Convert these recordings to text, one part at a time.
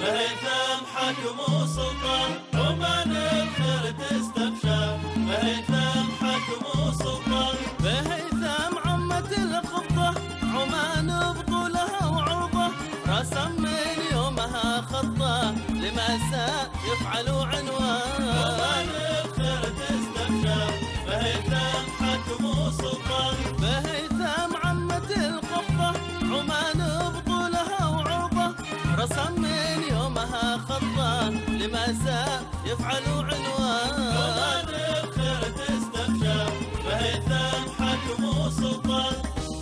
فهيثم حاكم وسلطان عمان الخير تستبشر. فهيثم حاكم وسلطان بهيثم عمت الخطة عمان بطولها وعرضة، رسم من يومها خطة لما سيفعل عنوان. عمان الخير تستبشر. فهيثم حاكم وسلطان بهيثم عمت الخطة عمان بطولها وعرضة، رسم من يومها خطة لما سيفعل عنوان. عمان الخير تستبشر. فهيثم حاكم وسلطان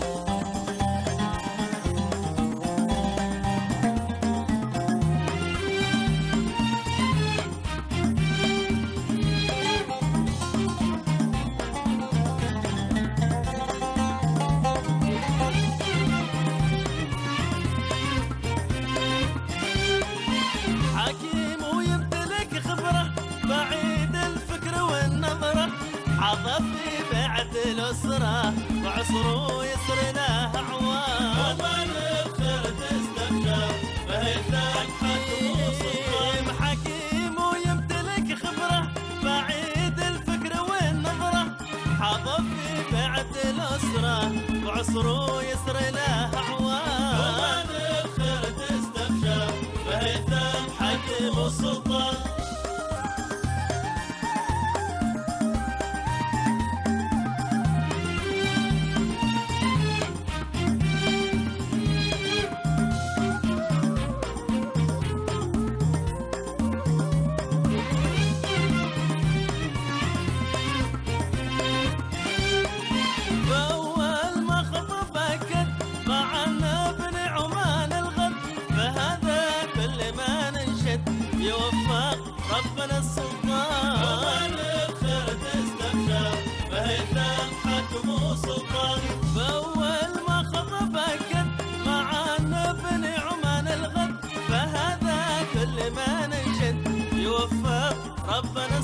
حكيم ويمتلك خبرة بعيد الفكر والنظرة، حظى في بعد الأسرة وعصره يسر له أعوام. عمان الخير تستبشر. فهيثم حاكم وسلطان حكيم ويمتلك خبرة بعيد الفكر والنظرة، حظى في بعد الأسرة وعصره يسر له أعوام. عمان الخير تستبشر. فهيثم حاكم وسلطان فأول ما خطب أكد مع ابن عمان الغد، فهذا كل ما ننشد يوفق ربنا السلطان. عمان الخير تستبشر. فهيثم حاكم وسلطان فأول ما خطب أكد مع ابن عمان الغد، فهذا كل ما ننشد يوفق ربنا